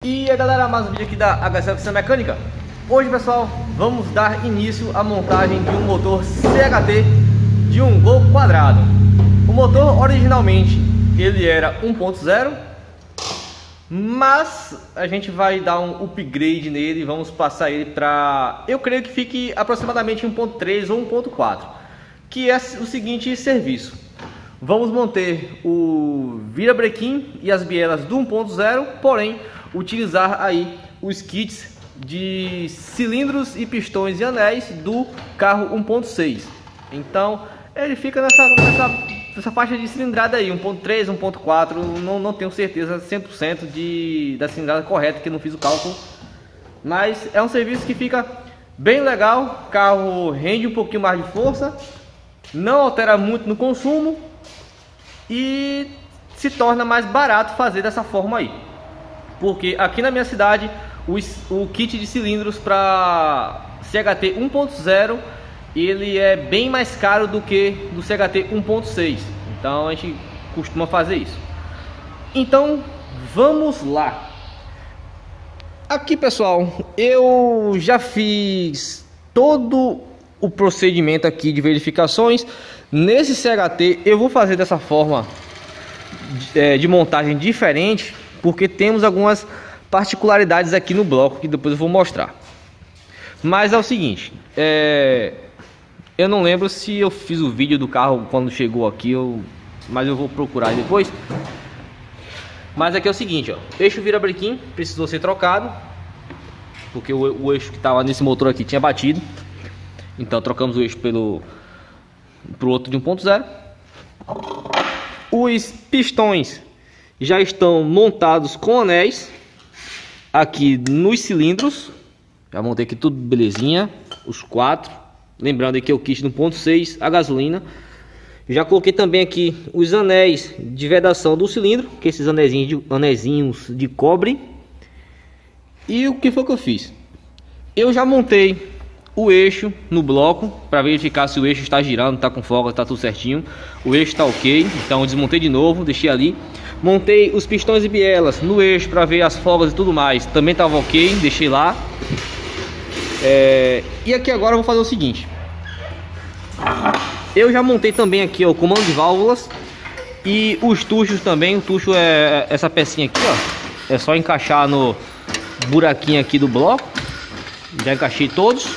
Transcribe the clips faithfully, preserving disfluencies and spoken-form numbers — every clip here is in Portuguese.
E aí galera, mais um vídeo aqui da H C Oficina Mecânica. Hoje pessoal, vamos dar início à montagem de um motor C H T de um Gol quadrado. O motor originalmente ele era um ponto zero, mas a gente vai dar um upgrade nele e vamos passar ele para, eu creio que fique aproximadamente um ponto três ou um ponto quatro, que é o seguinte serviço. Vamos manter o virabrequim e as bielas do um ponto zero, porém utilizar aí os kits de cilindros e pistões e anéis do carro um ponto seis. Então ele fica nessa, nessa, nessa faixa de cilindrada aí, um ponto três, um ponto quatro. Não, não tenho certeza cem por cento de, da cilindrada correta, que eu não fiz o cálculo. Mas é um serviço que fica bem legal. O carro rende um pouquinho mais de força, não altera muito no consumo e se torna mais barato fazer dessa forma aí. Porque aqui na minha cidade o, o kit de cilindros para C H T um ponto zero ele é bem mais caro do que do C H T um ponto seis. Então a gente costuma fazer isso. Então vamos lá. Aqui pessoal, eu já fiz todo o procedimento aqui de verificações. Nesse C H T eu vou fazer dessa forma de, é, de montagem diferente, porque temos algumas particularidades aqui no bloco que depois eu vou mostrar. Mas é o seguinte, é... eu não lembro se eu fiz o vídeo do carro quando chegou aqui, eu... mas eu vou procurar depois. Mas aqui é o seguinte, ó, eixo virabrequim precisou ser trocado, porque o, o eixo que estava nesse motor aqui tinha batido. Então trocamos o eixo pelo pro outro de um ponto zero. Os pistões já estão montados com anéis aqui nos cilindros. Já montei aqui tudo belezinha, os quatro. Lembrando aqui é o kit do um ponto seis, a gasolina. Já coloquei também aqui os anéis de vedação do cilindro, que esses anéisinhos de, anéisinhos de cobre. E o que foi que eu fiz? Eu já montei o eixo no bloco para verificar se o eixo está girando, está com folga, está tudo certinho. O eixo está ok, então eu desmontei de novo, deixei ali. Montei os pistões e bielas no eixo para ver as folgas e tudo mais, também estava ok, deixei lá. É... E aqui agora eu vou fazer o seguinte. Eu já montei também aqui ó, o comando de válvulas e os tuchos também. O tucho é essa pecinha aqui, ó. É só encaixar no buraquinho aqui do bloco. Já encaixei todos.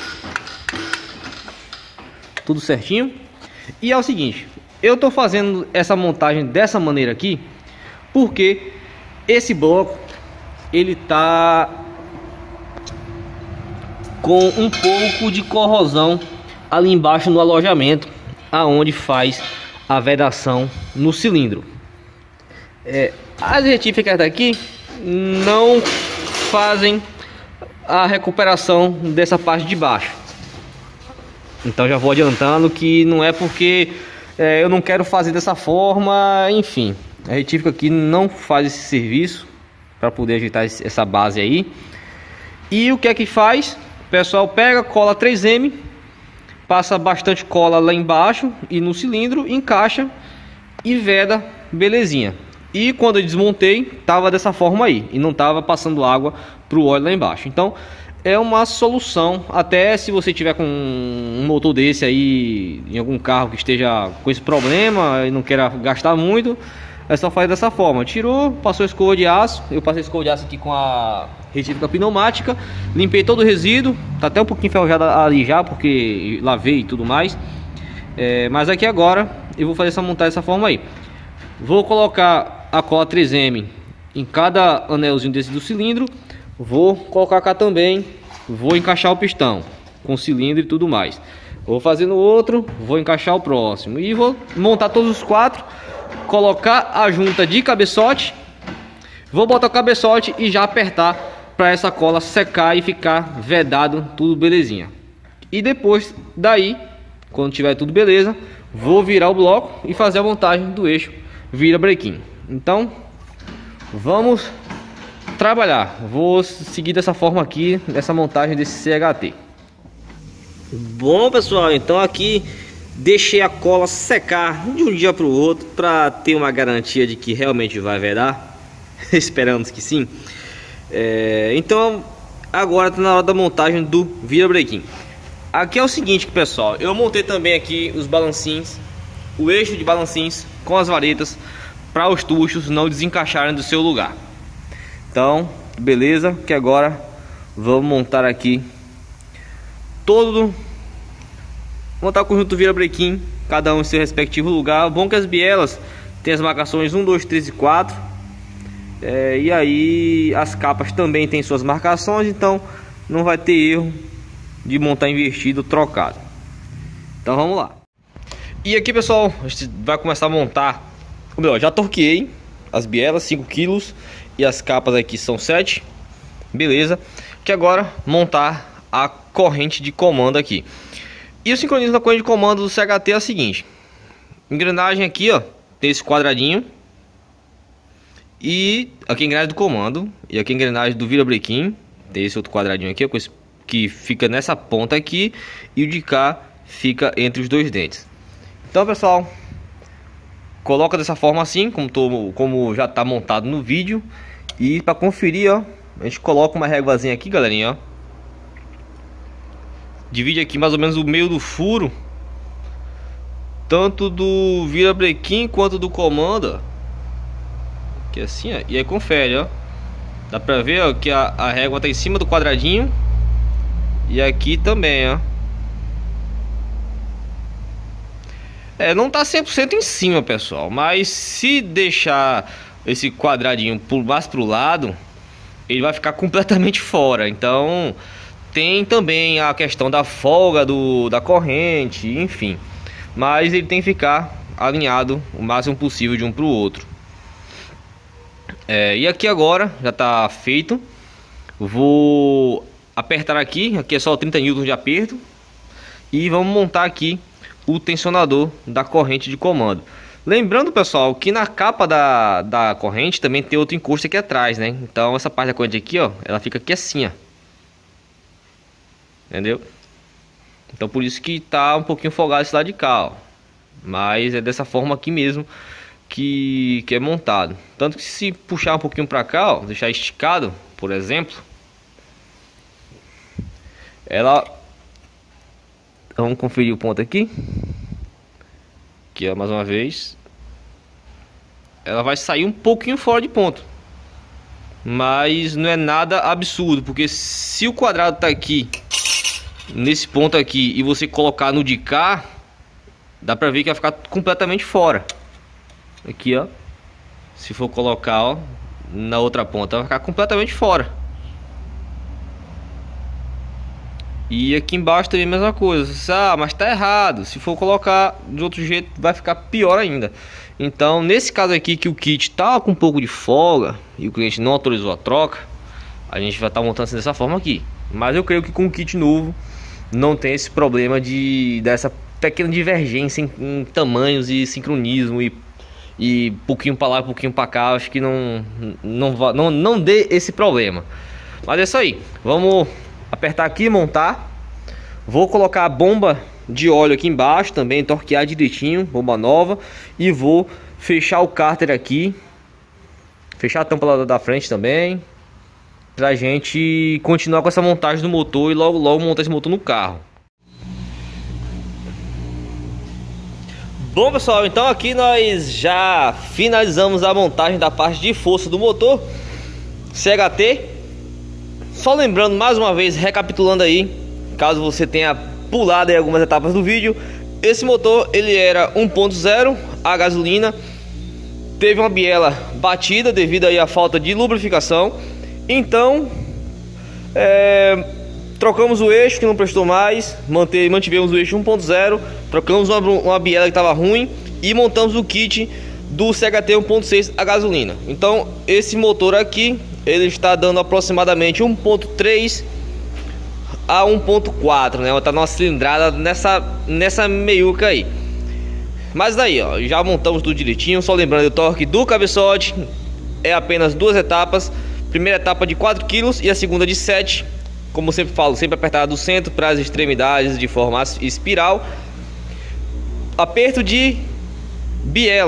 Tudo certinho. E é o seguinte, eu tô fazendo essa montagem dessa maneira aqui porque esse bloco ele tá com um pouco de corrosão ali embaixo no alojamento, aonde faz a vedação no cilindro. É, as retíficas daqui não fazem a recuperação dessa parte de baixo. Então já vou adiantando que não é porque é, eu não quero fazer dessa forma, enfim. A retífica aqui não faz esse serviço para poder ajeitar essa base aí. E o que é que faz? O pessoal pega, cola três M, passa bastante cola lá embaixo e no cilindro, encaixa e veda, belezinha. E quando eu desmontei, tava dessa forma aí e não tava passando água para o óleo lá embaixo. Então é uma solução, até se você tiver com um motor desse aí em algum carro que esteja com esse problema e não queira gastar muito, é só fazer dessa forma. Tirou, passou a escova de aço. Eu passei a escova de aço aqui com a retífica pneumática, limpei todo o resíduo, tá até um pouquinho enferrujado ali já, porque lavei e tudo mais. É, mas aqui agora eu vou fazer essa montagem dessa forma aí. Vou colocar a cola três M em cada anelzinho desse do cilindro. Vou colocar cá também, vou encaixar o pistão com cilindro e tudo mais. Vou fazer no outro, vou encaixar o próximo e vou montar todos os quatro, colocar a junta de cabeçote. Vou botar o cabeçote e já apertar para essa cola secar e ficar vedado tudo belezinha. E depois daí, quando tiver tudo beleza, vou virar o bloco e fazer a montagem do eixo virabrequim. Então vamos trabalhar. Vou seguir dessa forma aqui, dessa montagem desse C H T. Bom pessoal, então aqui deixei a cola secar de um dia para o outro para ter uma garantia de que realmente vai vedar. Esperamos que sim. É, então agora está na hora da montagem do virabrequim. Aqui é o seguinte, pessoal, eu montei também aqui os balancinhos, o eixo de balancinhos com as varetas, para os tuchos não desencaixarem do seu lugar. Então, beleza, que agora vamos montar aqui todo, montar o conjunto virabrequim, cada um em seu respectivo lugar. Bom que as bielas tem as marcações um, dois, três e quatro, é, e aí as capas também tem suas marcações, então não vai ter erro de montar invertido ou trocado. Então vamos lá. E aqui, pessoal, a gente vai começar a montar, ou melhor, já torqueei as bielas cinco quilos e as capas aqui são sete, beleza, que agora montar a corrente de comando aqui. E o sincronismo da corrente de comando do C H T é o seguinte: engrenagem aqui, ó, tem esse quadradinho, e aqui a engrenagem do comando, e aqui a engrenagem do virabrequim, tem esse outro quadradinho aqui, ó, que fica nessa ponta aqui, e o de cá fica entre os dois dentes. Então, pessoal, coloca dessa forma assim, como, tô, como já está montado no vídeo. E para conferir, ó, a gente coloca uma réguazinha aqui, galerinha, ó. Divide aqui mais ou menos o meio do furo, tanto do virabrequim quanto do comando, ó. Aqui assim, ó. E aí confere, ó. Dá pra ver, ó, que a, a régua tá em cima do quadradinho. E aqui também, ó. É, não tá cem por cento em cima, pessoal, mas se deixar esse quadradinho mais pro lado, ele vai ficar completamente fora. Então tem também a questão da folga do, da corrente, enfim, mas ele tem que ficar alinhado o máximo possível de um pro outro. É, e aqui agora já tá feito. Vou apertar aqui, aqui é só trinta newtons de aperto, e vamos montar aqui o tensionador da corrente de comando. Lembrando, pessoal, que na capa da, da corrente também tem outro encosto aqui atrás, né? Então essa parte da corrente aqui, ó, ela fica aqui assim, ó. Entendeu? Então por isso que tá um pouquinho folgado esse lado de cá, ó. Mas é dessa forma aqui mesmo que, que é montado. Tanto que se puxar um pouquinho pra cá, ó, deixar esticado, por exemplo, ela... Vamos conferir o ponto aqui. Aqui, ó, mais uma vez. Ela vai sair um pouquinho fora de ponto, mas não é nada absurdo, porque se o quadrado tá aqui nesse ponto aqui e você colocar no de cá, dá pra ver que vai ficar completamente fora. Aqui, ó, se for colocar, ó, na outra ponta, vai ficar completamente fora. E aqui embaixo também a mesma coisa. Ah, mas tá errado. Se for colocar de outro jeito, vai ficar pior ainda. Então, nesse caso aqui, que o kit tá com um pouco de folga e o cliente não autorizou a troca, a gente vai estar tá montando assim dessa forma aqui. Mas eu creio que com o kit novo não tem esse problema de dessa pequena divergência em, em tamanhos e sincronismo e, e pouquinho para lá, pouquinho para cá. Acho que não não, não não não dê esse problema. Mas é isso aí. Vamos apertar aqui, montar. Vou colocar a bomba de óleo aqui embaixo também, torquear direitinho, bomba nova. E vou fechar o cárter aqui, fechar a tampa lá da frente também, pra gente continuar com essa montagem do motor e logo logo montar esse motor no carro. Bom, pessoal, então aqui nós já finalizamos a montagem da parte de força do motor C H T. Só lembrando mais uma vez, recapitulando aí, caso você tenha pulado aí algumas etapas do vídeo, esse motor ele era um ponto zero a gasolina, teve uma biela batida devido aí à falta de lubrificação. Então é, trocamos o eixo que não prestou mais, manteve, mantivemos o eixo um ponto zero, trocamos uma, uma biela que estava ruim e montamos o kit do C H T um ponto seis a gasolina. Então esse motor aqui ele está dando aproximadamente um ponto três a um ponto quatro, né? Tá numa cilindrada nessa nessa meiuca aí. Mas daí, ó, já montamos tudo direitinho. Só lembrando, o torque do cabeçote é apenas duas etapas. Primeira etapa de quatro quilos e a segunda de sete. Como eu sempre falo, sempre apertada do centro para as extremidades de forma espiral. Aperto de biela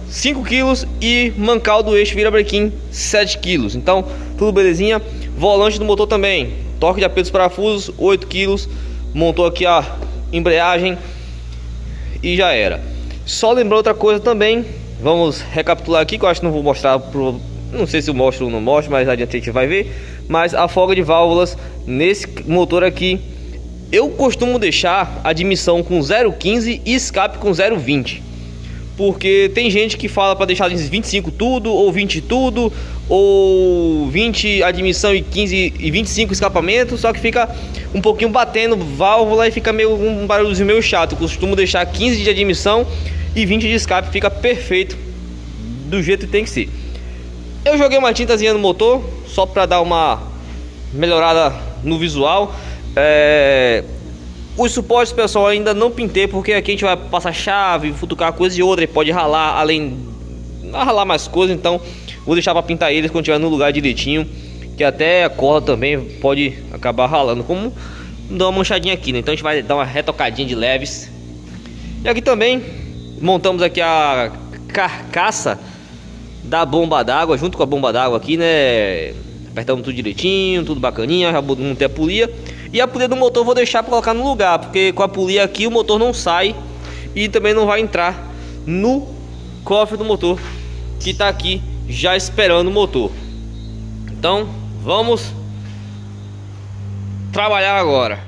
cinco quilos e mancal do eixo virabrequim sete quilos. Então tudo belezinha. Volante do motor também, torque de aperto dos parafusos oito quilos. Montou aqui a embreagem e já era. Só lembrando outra coisa também, vamos recapitular aqui, que eu acho que não vou mostrar pro, não sei se eu mostro ou não mostro, mas adiante a gente vai ver. Mas a folga de válvulas nesse motor aqui, eu costumo deixar a admissão com zero vírgula quinze e escape com zero vírgula vinte. Porque tem gente que fala para deixar vinte e cinco tudo, ou vinte tudo, ou vinte admissão e quinze e vinte e cinco escapamento, só que fica um pouquinho batendo válvula e fica meio um barulhozinho meio chato. Eu costumo deixar quinze de admissão e vinte de escape, fica perfeito do jeito que tem que ser. Eu joguei uma tintazinha no motor só para dar uma melhorada no visual. É... Os suportes, pessoal, ainda não pintei, porque aqui a gente vai passar chave, futucar coisa e outra, e pode ralar, além ralar mais coisas, então vou deixar para pintar eles quando estiver no lugar direitinho, que até a corda também pode acabar ralando, como dar uma manchadinha aqui, né? Então a gente vai dar uma retocadinha de leves. E aqui também montamos aqui a carcaça da bomba d'água, junto com a bomba d'água aqui, né? Apertamos tudo direitinho, tudo bacaninha, já montei a polia. E a polia do motor eu vou deixar para colocar no lugar, porque com a polia aqui o motor não sai e também não vai entrar no cofre do motor, que está aqui já esperando o motor. Então vamos trabalhar agora.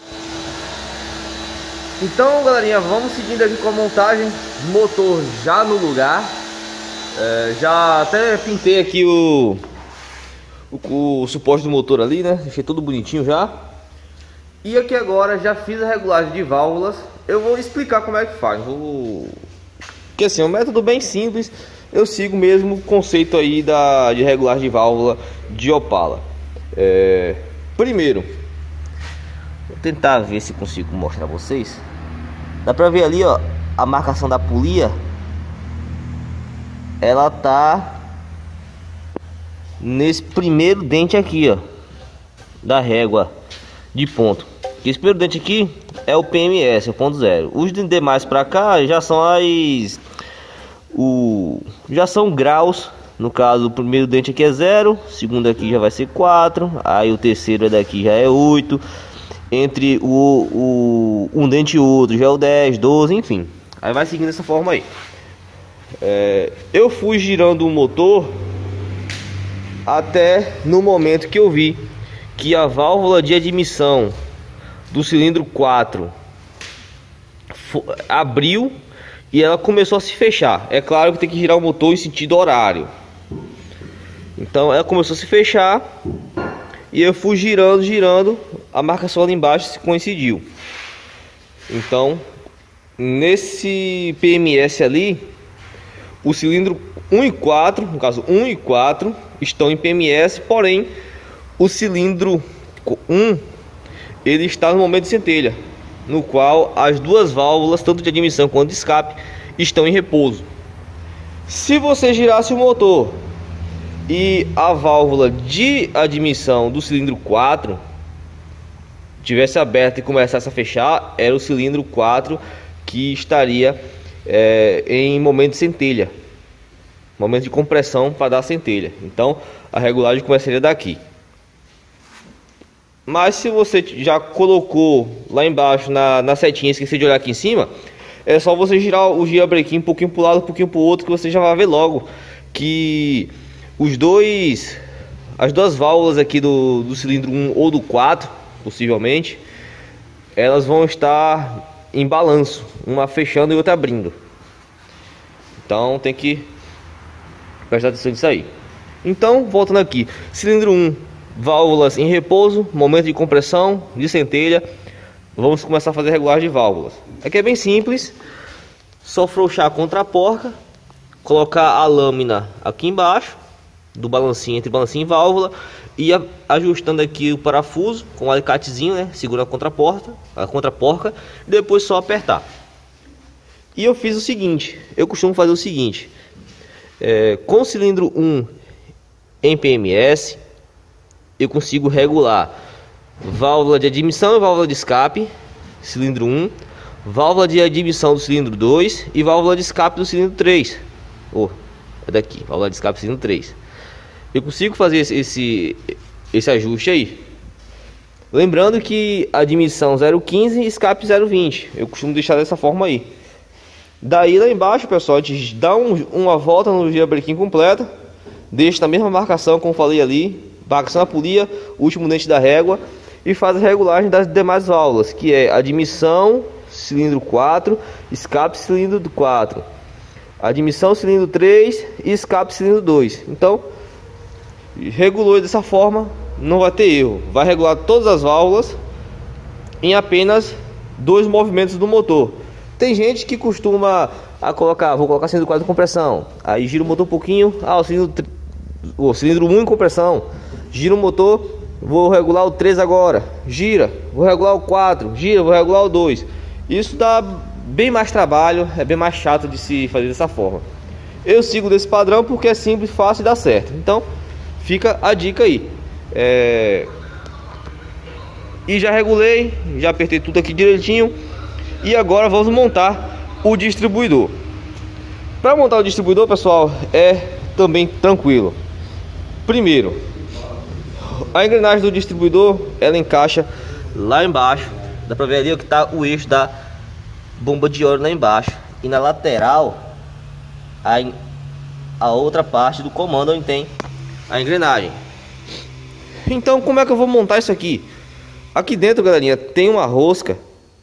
Então, galerinha, vamos seguindo aqui com a montagem, motor já no lugar. É, já até pintei aqui o, o, o suporte do motor ali, né? Deixei tudo bonitinho já. E aqui agora já fiz a regulagem de válvulas. Eu vou explicar como é que faz. Vou... Porque assim, é um método bem simples. Eu sigo mesmo o conceito aí da, de regulagem de válvula de Opala. É... Primeiro, vou tentar ver se consigo mostrar pra vocês. Dá pra ver ali, ó, a marcação da polia. Ela tá nesse primeiro dente aqui, ó, da régua de ponto. Esse primeiro dente aqui é o P M S, o ponto zero. Os demais para cá já são as o já são graus. No caso, o primeiro dente aqui é zero, o segundo aqui já vai ser quatro, aí o terceiro daqui já é oito. Entre o, o um dente e o outro já é o dez, doze, enfim. Aí vai seguindo dessa forma aí. É, eu fui girando o motor até no momento que eu vi que a válvula de admissão do cilindro quatro abriu e ela começou a se fechar. É claro que tem que girar o motor em sentido horário. Então ela começou a se fechar e eu fui girando, girando, a marcação ali embaixo se coincidiu. Então nesse P M S ali, o cilindro um e quatro, no caso um e quatro, estão em P M S, porém o cilindro um ele está no momento de centelha, no qual as duas válvulas, tanto de admissão quanto de escape, estão em repouso. Se você girasse o motor e a válvula de admissão do cilindro quatro tivesse aberta e começasse a fechar, era o cilindro quatro que estaria é, em momento de centelha, momento de compressão para dar centelha. Então a regulagem começaria daqui. Mas se você já colocou lá embaixo na, na setinha, esqueci de olhar aqui em cima, é só você girar o girabrequim um pouquinho para o lado, um pouquinho para o outro, que você já vai ver logo que os dois, as duas válvulas aqui do, do cilindro um ou do quatro, possivelmente, elas vão estar em balanço, uma fechando e outra abrindo. Então tem que prestar atenção nisso aí. Então, voltando aqui, cilindro um, válvulas em repouso, momento de compressão, de centelha. Vamos começar a fazer a regulagem de válvulas. Aqui é bem simples, só frouxar a contraporca, colocar a lâmina aqui embaixo do balancinho, entre balancinho e válvula, e a, ajustando aqui o parafuso com um alicatezinho, né? Segura a contraporta, a contraporca, e depois só apertar. E eu fiz o seguinte, eu costumo fazer o seguinte, é, com o cilindro um em P M S, eu consigo regular válvula de admissão e válvula de escape, cilindro um, válvula de admissão do cilindro dois e válvula de escape do cilindro três. oh, é daqui, válvula de escape cilindro três. Eu consigo fazer esse, esse, esse ajuste aí. Lembrando que admissão zero vírgula quinze e escape zero vírgula vinte. Eu costumo deixar dessa forma aí. Daí lá embaixo, pessoal, a gente dá um, uma volta no girabrequim completa. Deixa na mesma marcação como falei ali. Marcação na polia, último dente da régua. E faz a regulagem das demais válvulas, que é admissão cilindro quatro, escape cilindro quatro, admissão cilindro três e escape cilindro dois. Então, regulou dessa forma, não vai ter erro. Vai regular todas as válvulas em apenas dois movimentos do motor. Tem gente que costuma a colocar, vou colocar cilindro quatro em compressão, aí gira o motor um pouquinho, ah, o cilindro, o cilindro um em compressão, gira o motor, vou regular o três agora, gira, vou regular o quatro, gira, vou regular o dois. Isso dá bem mais trabalho, é bem mais chato de se fazer dessa forma. Eu sigo desse padrão porque é simples, fácil e dá certo. Então fica a dica aí. É... E já regulei, já apertei tudo aqui direitinho. E agora vamos montar o distribuidor. Para montar o distribuidor, pessoal, é também tranquilo. Primeiro, a engrenagem do distribuidor, ela encaixa lá embaixo. Dá pra ver ali ó, que tá o eixo da bomba de óleo lá embaixo. E na lateral, a, a outra parte do comando onde tem a engrenagem. Então como é que eu vou montar isso aqui? Aqui dentro, galerinha, tem uma rosca.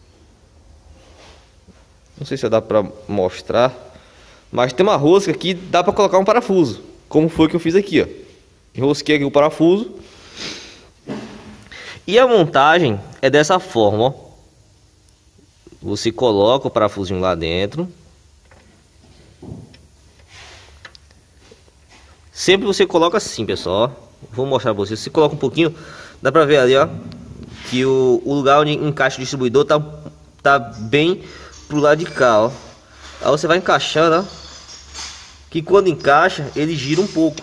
Não sei se dá pra mostrar, mas tem uma rosca que dá pra colocar um parafuso. Como foi que eu fiz aqui, ó. Enrosquei aqui o parafuso. E a montagem é dessa forma, ó. Você coloca o parafusinho lá dentro. Sempre você coloca assim, pessoal, ó. Vou mostrar pra vocês. Você coloca um pouquinho, dá pra ver ali, ó, que o, o lugar onde encaixa o distribuidor tá, tá bem pro lado de cá, ó. Aí você vai encaixando, ó, que quando encaixa, ele gira um pouco.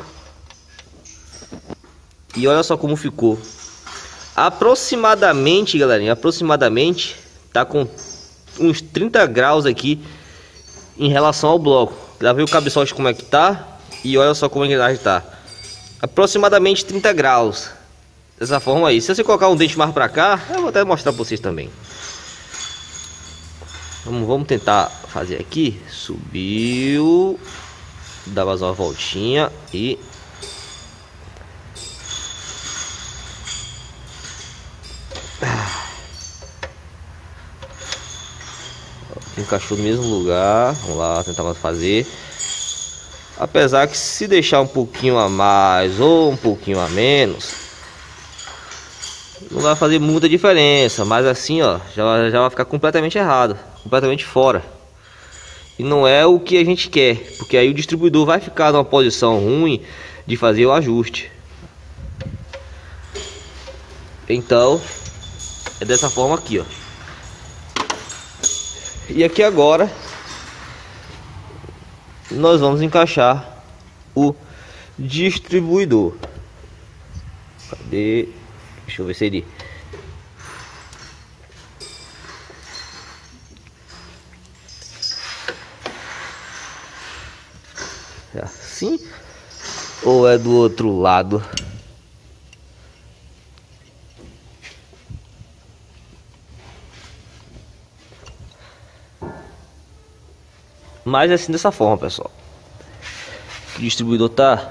E olha só como ficou. Aproximadamente, galerinha, aproximadamente tá com uns trinta graus aqui em relação ao bloco. Já viu o cabeçote como é que tá? E olha só como a engrenagem tá. Aproximadamente trinta graus. Dessa forma aí. Se você colocar um dente mais pra cá, eu vou até mostrar pra vocês também. Vamos, vamos tentar fazer aqui. Subiu. Dá mais uma voltinha e... encaixou no mesmo lugar. Vamos lá tentar fazer. Apesar que se deixar um pouquinho a mais ou um pouquinho a menos, não vai fazer muita diferença. Mas assim, ó, já, já vai ficar completamente errado, completamente fora. E não é o que a gente quer, porque aí o distribuidor vai ficar numa posição ruim de fazer o ajuste. Então é dessa forma aqui, ó. E aqui agora nós vamos encaixar o distribuidor. Cadê? Deixa eu ver se ele... é assim ou é do outro lado? Mas é assim, dessa forma, pessoal. O distribuidor tá...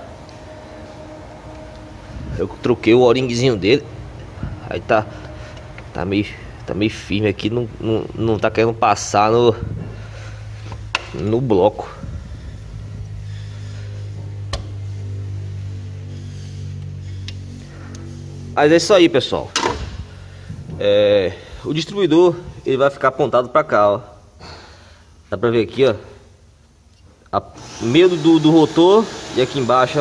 eu troquei o O-ringzinho dele. Aí tá... Tá meio... Tá meio firme aqui. Não, não, não tá querendo passar no... No bloco. Mas é isso aí, pessoal. É... O distribuidor, ele vai ficar apontado pra cá, ó. Dá pra ver aqui, ó. A meio do, do rotor. E aqui embaixo, ó,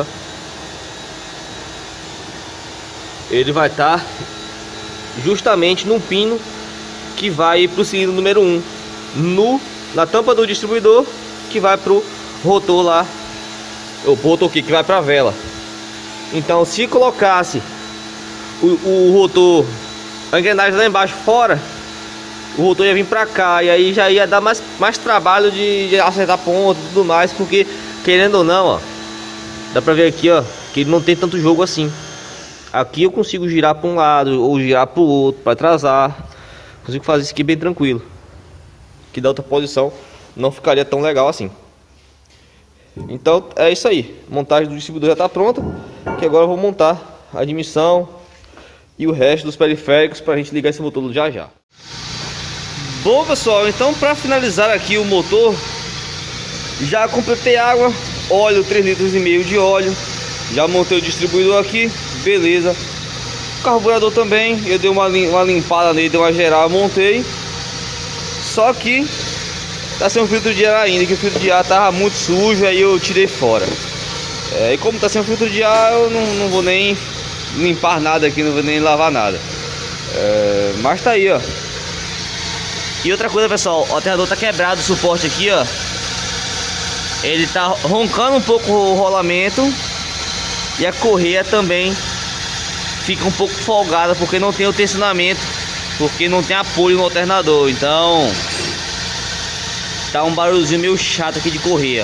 ele vai estar tá justamente no pino que vai para o cilindro número um, no, na tampa do distribuidor, que vai para o rotor lá, o rotor aqui que vai para a vela. Então se colocasse o, o rotor, a engrenagem lá embaixo fora, o rotor ia vir para cá, e aí já ia dar mais, mais trabalho de, de acertar ponto e tudo mais, porque querendo ou não, ó, dá pra ver aqui, ó, que ele não tem tanto jogo assim. Aqui eu consigo girar para um lado ou girar para o outro para atrasar. Consigo fazer isso aqui bem tranquilo. Que da outra posição não ficaria tão legal assim. Então é isso aí. A montagem do distribuidor já está pronta. Que agora eu vou montar a admissão e o resto dos periféricos para a gente ligar esse motor já já. Bom, pessoal, então para finalizar aqui o motor, já completei água, óleo, três litros e meio de óleo. Já montei o distribuidor aqui, beleza. O carburador também, eu dei uma, uma limpada nele, dei uma geral, montei. Só que tá sem um filtro de ar ainda, que o filtro de ar tava muito sujo, aí eu tirei fora. É, e como tá sem um filtro de ar, eu não, não vou nem limpar nada aqui, não vou nem lavar nada. É, mas tá aí, ó. E outra coisa, pessoal, o alternador tá quebrado, o suporte aqui, ó. Ele tá roncando um pouco o rolamento. E a correia também fica um pouco folgada, porque não tem o tensionamento, porque não tem apoio no alternador. Então tá um barulhozinho meio chato aqui de correia.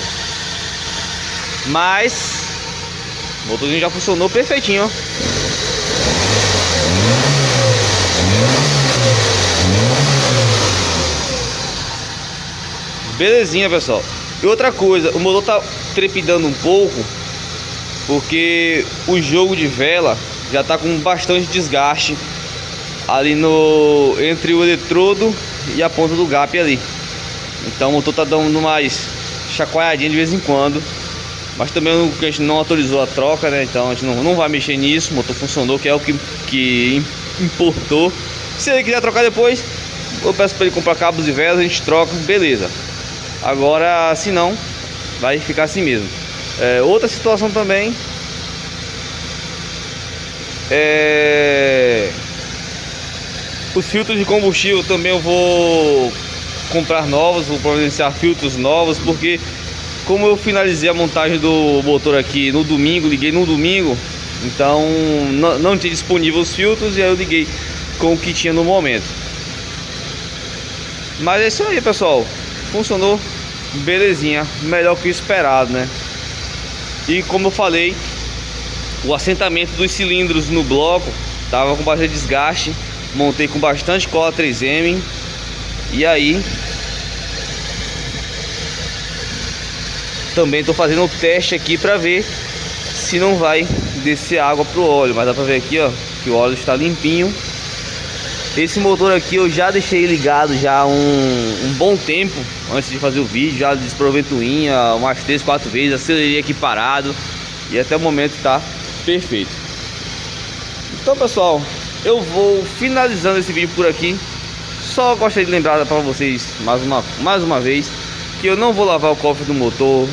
Mas o motorzinho já funcionou perfeitinho, ó. Belezinha, pessoal. E outra coisa, o motor tá trepidando um pouco, porque o jogo de vela já tá com bastante desgaste ali no entre o eletrodo e a ponta do gap ali. Então o motor tá dando mais chacoalhadinha de vez em quando, mas também a gente não autorizou a troca, né? Então a gente não, não vai mexer nisso. O motor funcionou, que é o que, que importou. Se ele quiser trocar depois, eu peço para ele comprar cabos e velas, a gente troca, beleza. Agora, se não, vai ficar assim mesmo. É, outra situação também é os filtros de combustível. Também eu vou comprar novos, vou providenciar filtros novos, porque como eu finalizei a montagem do motor aqui no domingo, liguei no domingo, então não, não tinha disponível os filtros, e aí eu liguei com o que tinha no momento. Mas é isso aí, pessoal, funcionou belezinha, melhor que o esperado, né? E como eu falei, o assentamento dos cilindros no bloco tava com bastante desgaste. Montei com bastante cola três M. E aí também estou fazendo o teste aqui para ver se não vai descer água pro óleo. Mas dá para ver aqui, ó, que o óleo está limpinho. Esse motor aqui eu já deixei ligado já um, um bom tempo antes de fazer o vídeo. Já desprovei ventoinha umas três, quatro vezes, acelerei aqui parado, e até o momento está perfeito. Então, pessoal, eu vou finalizando esse vídeo por aqui. Só gostaria de lembrar para vocês mais uma, mais uma vez que eu não vou lavar o cofre do motor,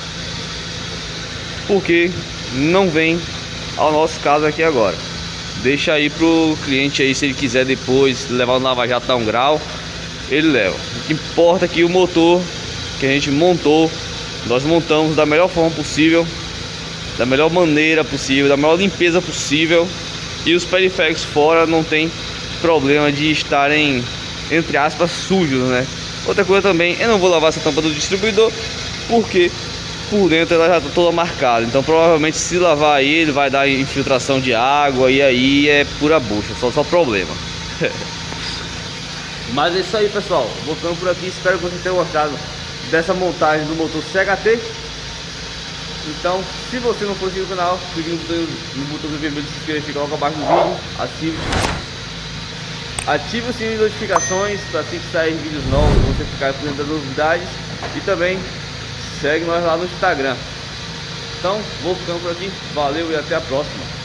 porque não vem ao nosso caso aqui agora. Deixa aí pro cliente aí, se ele quiser depois levar no lava-jato a um grau, ele leva. O que importa é que o motor que a gente montou, nós montamos da melhor forma possível, da melhor maneira possível, da melhor limpeza possível. E os periféricos fora não tem problema de estarem, entre aspas, sujos, né? Outra coisa também, eu não vou lavar essa tampa do distribuidor, porque por dentro ela já está toda marcada. Então provavelmente se lavar aí, ele vai dar infiltração de água, e aí é pura bucha, só, só problema. Mas é isso aí, pessoal, vou ficando por aqui. Espero que vocês tenham gostado dessa montagem do motor C H T. Então, se você não for inscrito no canal, clique no botão, no botão vermelho de se inscrever, fica logo abaixo do vídeo, ative, ative o sininho de notificações para assim que sair vídeos novos, você ficar por dentro das novidades. E também segue nós lá no Instagram. Então, vou ficando por aqui, valeu e até a próxima.